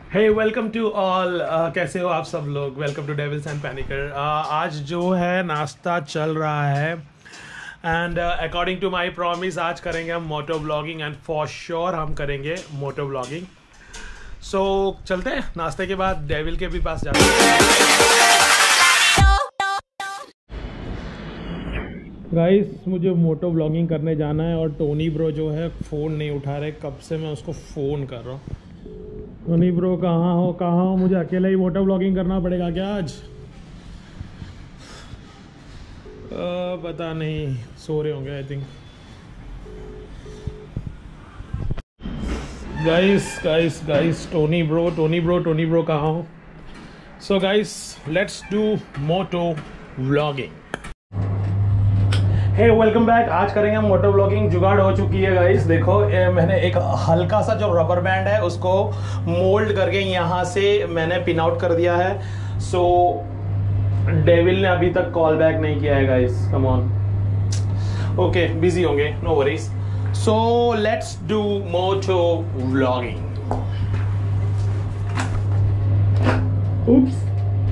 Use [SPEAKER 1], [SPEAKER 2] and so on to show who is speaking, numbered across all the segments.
[SPEAKER 1] Hey welcome to all. कैसे हो आप सब लोग। Welcome to devils and Panicker. आज जो है नाश्ता चल रहा है and according to my promise आज करेंगे हम moto blogging and for sure हम करेंगे मोटो ब्लॉगिंग। सो चलते हैं, नाश्ते के बाद डेविल के भी पास जाते हैं। गाइस मुझे मोटो ब्लॉगिंग करने जाना है और टोनी ब्रो जो है फ़ोन नहीं उठा रहे, कब से मैं उसको फ़ोन कर रहा हूँ। टोनी ब्रो कहाँ हो, मुझे अकेला ही मोटो ब्लॉगिंग करना पड़ेगा क्या आज? पता नहीं, सो रहे होंगे I think. Guys Tony bro कहाँ हो? So guys let's do moto vlogging. Hey welcome back. आज करेंगे हम मोटो व्लॉगिंग। जुगाड़ हो चुकी है गाइस, देखो मैंने एक हल्का सा जो रबर बैंड है उसको मोल्ड करके यहाँ से मैंने पिन आउट कर दिया है। सो डेविल ने अभी तक कॉल बैक नहीं किया है guys, come on. Okay busy होंगे, no worries. So let's do moto vlogging. Oops,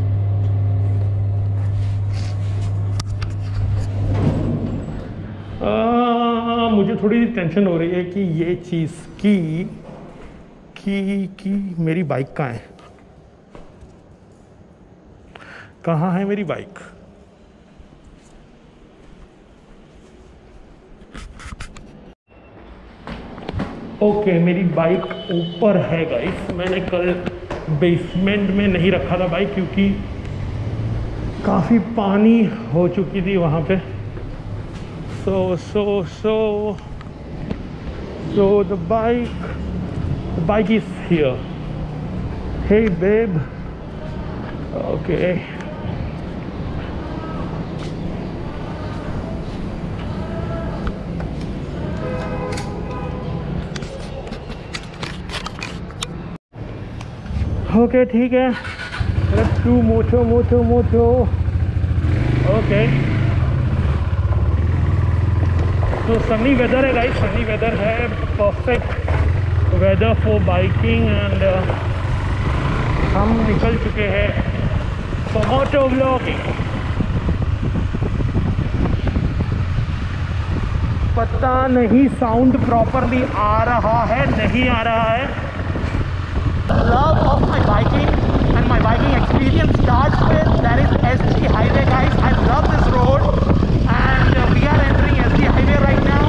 [SPEAKER 1] मुझे थोड़ी टेंशन हो रही है कि ये चीज़ की मेरी बाइक कहाँ है मेरी बाइक? ओके मेरी बाइक ऊपर है गाइस। मैंने कल बेसमेंट में नहीं रखा था बाइक क्योंकि काफ़ी पानी हो चुकी थी वहाँ पे। So the bike is here. Hey babe. Okay. Okay, ठीक है। Let's do moto. Okay. तो सनी वेदर है गाइस, सनी वेदर है, perfect weather for biking and हम निकल चुके हैं फॉर मोटो व्लॉगिंग। पता नहीं साउंड प्रॉपरली आ रहा है नहीं आ रहा है। Love of my biking and my biking experience starts with that is SG highway guys. I love this road and we are entering SG highway right now.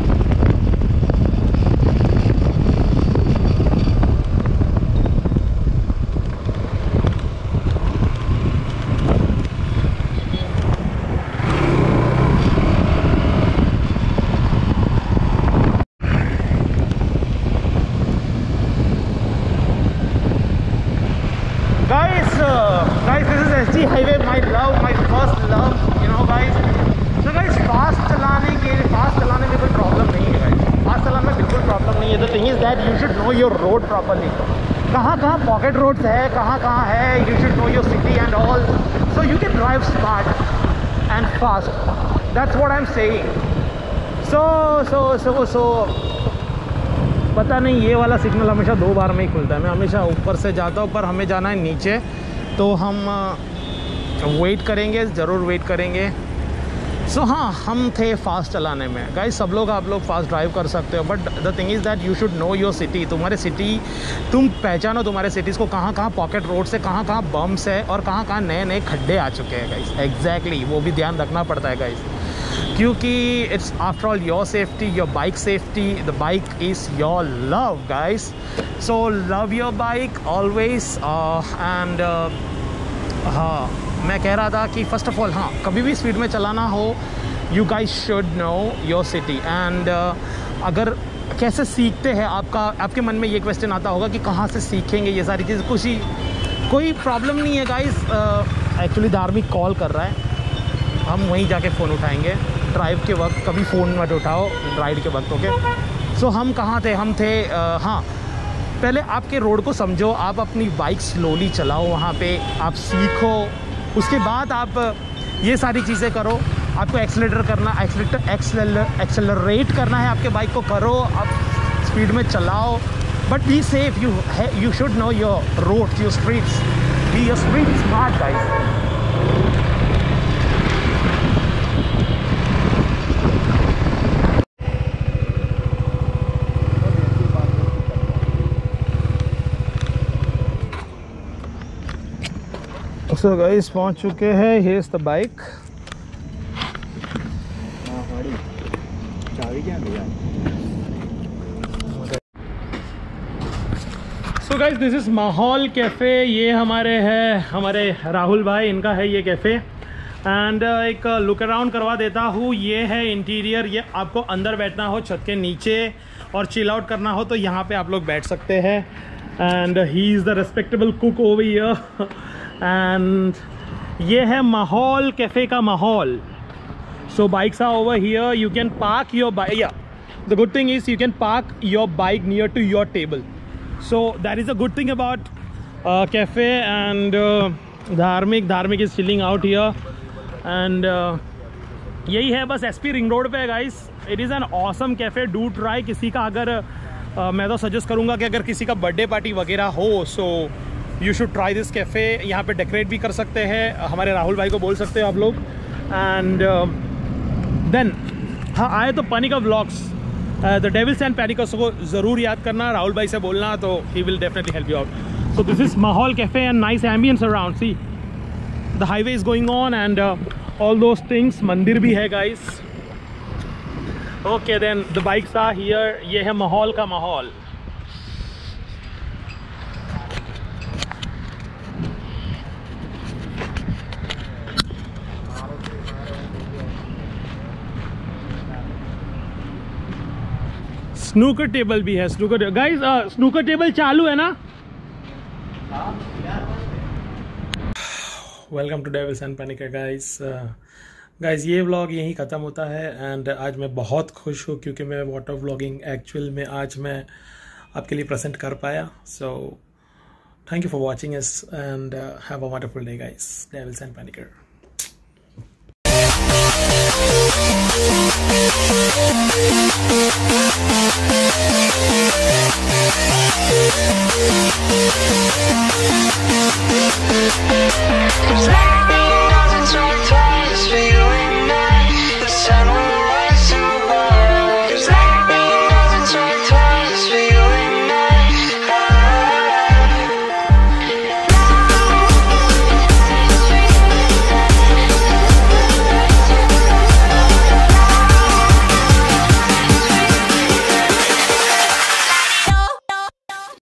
[SPEAKER 1] Guys, this is SG highway, my love, my first love, you know guys. तो guys fast चलाने में कोई problem नहीं है guys, fast चलाने में बिल्कुल problem नहीं है। The thing is that you should know your road properly, कहाँ पॉकेट रोड्स है, कहाँ है, you should know your city and all, so you can drive smart and fast. That's what I am saying. So पता नहीं ये वाला signal हमेशा 2 बार में ही खुलता है। मैं हमेशा ऊपर से जाता हूँ, पर हमें जाना है नीचे, तो हम वेट करेंगे, ज़रूर वेट करेंगे। सो हाँ, हम थे फास्ट चलाने में गाइस। सब लोग आप लोग फास्ट ड्राइव कर सकते हो, but the thing is that you should know your city. तुम्हारे सिटी तुम पहचानो, तुम्हारे सिटीज़ को कहाँ पॉकेट रोड से, कहाँ बम्प्स है और कहाँ नए खड्डे आ चुके हैं गाइस। एग्जैक्टली वो भी ध्यान रखना पड़ता है गाइस, क्योंकि it's after all your safety, your bike safety. The bike is your love guys, so love your bike always. And हाँ, मैं कह रहा था कि फर्स्ट ऑफ ऑल हाँ, कभी भी स्पीड में चलाना हो you guys should know your city. And अगर कैसे सीखते हैं, आपके मन में ये क्वेश्चन आता होगा कि कहाँ से सीखेंगे ये सारी चीज़। कोई प्रॉब्लम नहीं है गाइस। एक्चुअली धार्मिक कॉल कर रहा है, हम वहीं जाके फ़ोन उठाएंगे। ड्राइव के वक्त कभी फ़ोन मत उठाओ, राइड के वक्त। ओके, सो हम कहाँ थे? हम थे हाँ, पहले आपके रोड को समझो, आप अपनी बाइक स्लोली चलाओ, वहाँ पे आप सीखो, उसके बाद आप ये सारी चीज़ें करो। आपको एक्सेलरेट करना है, आपके बाइक को करो, आप स्पीड में चलाओ, But be safe. You should know your roads, your streets. Be your street smart, guys. So guys, पहुंच चुके हैं. Here's the bike. So guys, this is Mahaul cafe. ये हमारे राहुल भाई, इनका है ये कैफ़े. एंड एक लुक अराउंड करवा देता हूँ. ये है इंटीरियर. ये आपको अंदर बैठना हो छत के नीचे और चिल आउट करना हो तो यहाँ पे आप लोग बैठ सकते हैं. And he is the respectable cook over here. And ये है माहौल कैफ़े का माहौल. So bikes are over here. You can park your bike. Yeah, the good thing is you can park your bike near to your table. So that is a good thing about cafe. And Dharmik is chilling out here. And यही है बस SP ring road पे है guys. It is an awesome cafe. Do try. किसी का अगर मैं तो सजेस्ट करूँगा कि अगर किसी का बर्थडे पार्टी वगैरह हो so you should try this cafe. यहाँ पे डेकोरेट भी कर सकते हैं. हमारे राहुल भाई को बोल सकते हो आप लोग. And देन हाँ, आए तो Panicker vlogs, the devils and Panickers को ज़रूर याद करना. राहुल भाई से बोलना तो he will definitely help you out. So this is Mahaul cafe and nice ambience around. See the highway is going on and all those things. मंदिर भी है guys. Okay then the bikes are here. ये है माहौल का माहौल. Snooker table भी है. स्नूकर गाइस, स्नूकर टेबल चालू है ना? Welcome to devils and Panicker guys. Guys ये व्लॉग यहीं ख़त्म होता है. एंड आज मैं बहुत खुश हूँ क्योंकि मैं वाटर व्लॉगिंग एक्चुअल में आज मैं आपके लिए प्रेजेंट कर पाया. So thank you for watching us and have a wonderful day guys. Devils and पैनिकर.